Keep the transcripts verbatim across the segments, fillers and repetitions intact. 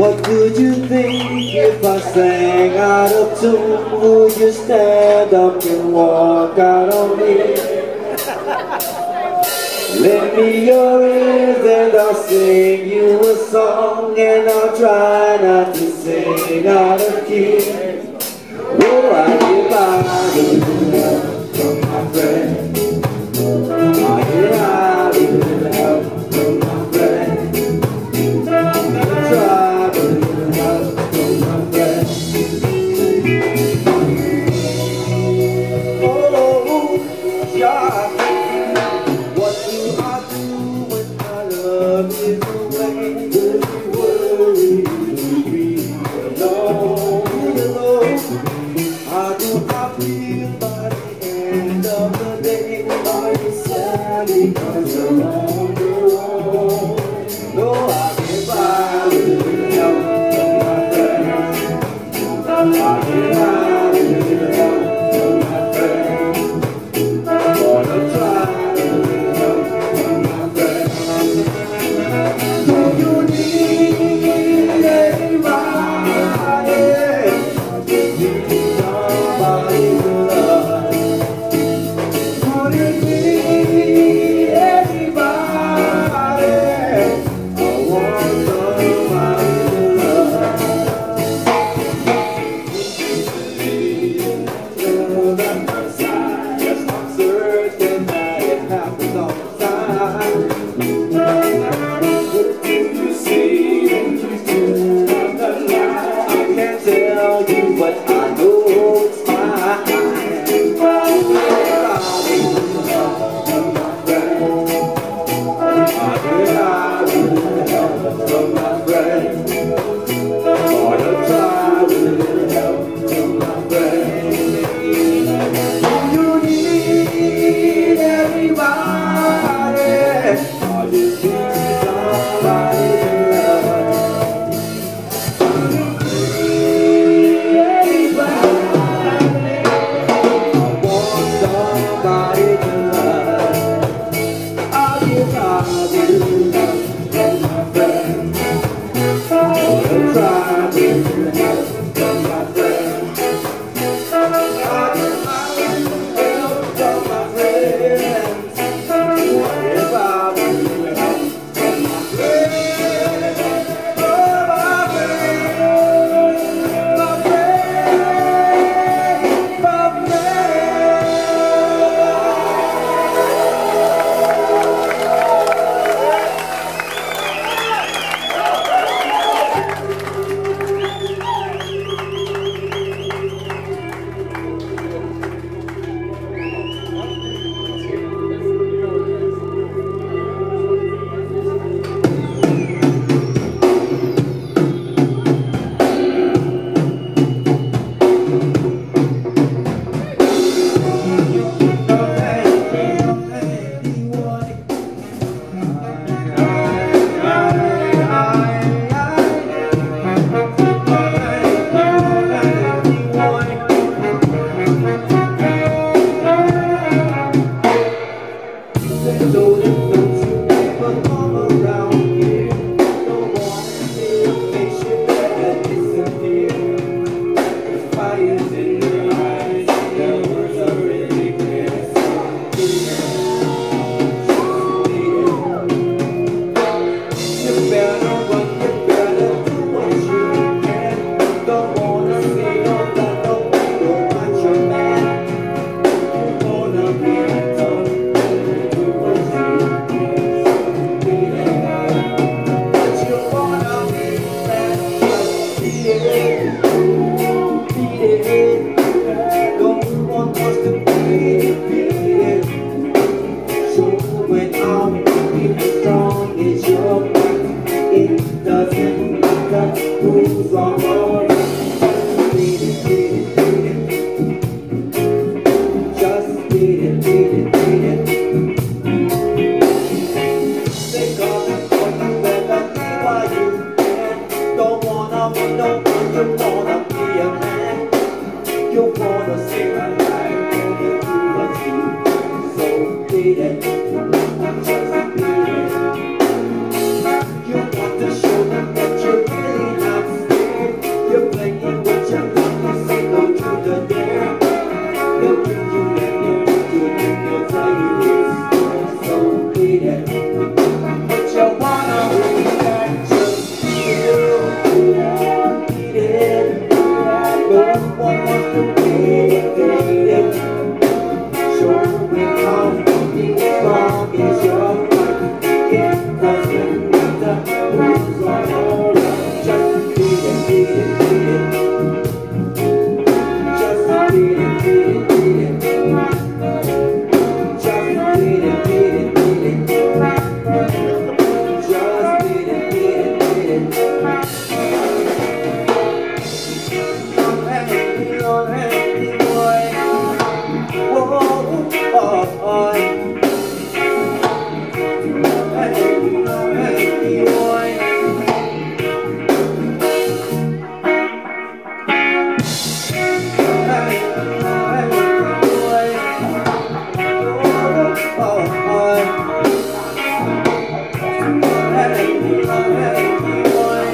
What would you think if I sang out of tune? Would you stand up and walk out on me? Lend me your ears and I'll sing you a song, and I'll try not to sing out of key. Oh, I get by with help from my friend. I get by with help from my friend. I'll try with help from my friend. Oh, yeah. What do I do when my love is away? Will you worry to be alone, alone? How do I feel by the end of the day? Are you sad because you're on your own? No, I get by with help from my friends. I get by with help from my friends. Wanna try with help from my friends. Do you need anybody? Do you need somebody to love? Would you need anybody? I want somebody to love. Love at my side. Yes, I'm certain that it happens all the time. What do you see when you turn on the light? I can't tell you, but I know it's mine. From my friend, wanna try with help from my friend. Do you need anybody? Or you need somebody to love? Do you need one wants to be defeated. Show me how fucking strong is your fight. It doesn't matter who's on your right. Just beat it, beat it, beat it. Just beat it, beat it, beat it. Just beat it, beat it, beat it. Just beat it, beat it, beat it. Don't have me, don't have me, boy. Whoa, oh, boy. Don't have me, don't have me, boy. Don't have me, don't have me, boy. Oh, oh, boy. Don't have me, don't have me, boy.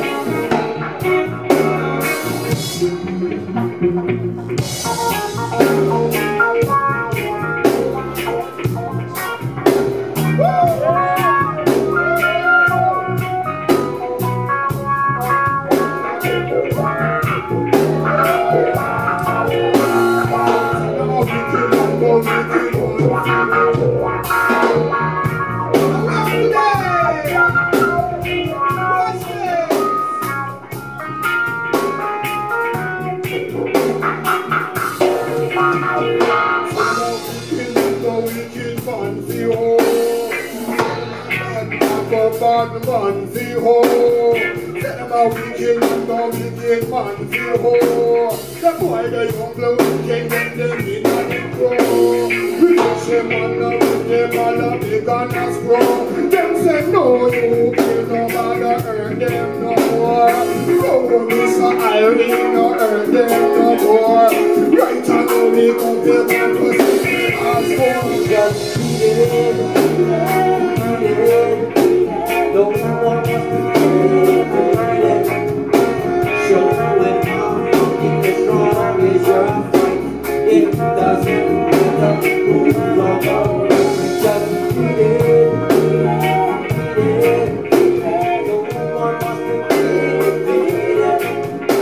Bad man fi ho, tell them how wicked man go wicked man fi ho. The boy the young blow wicked when them in a the grow. Wicked man a wicked man a big and a scroll. Them say no you kill no bother earn them no more. No Miss Irene no earn them no more. Right now we come to them to see us for. Just beat it, beat it. No one wants to be defeated. Show it how fucking strong is your fight. It doesn't matter who's on your right. Just beat it, beat it, beat it. No one wants to be defeated.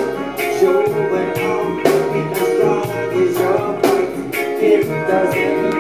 Show it how fucking strong is your fight. It doesn't matter.